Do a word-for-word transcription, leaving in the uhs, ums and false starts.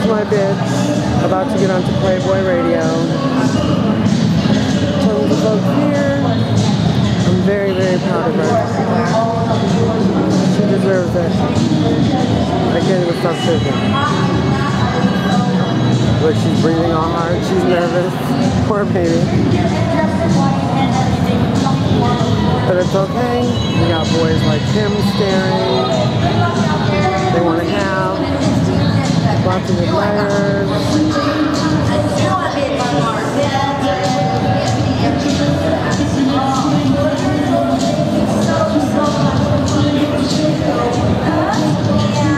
is my bitch, about to get onto Playboy radio. Tons of folks here. I'm very, very proud of her. She deserves it. I can't even stop shaking. Look, she's breathing all hard. She's nervous. Poor baby. But it's okay. We got boys like him staring. They want to have lots of admirers.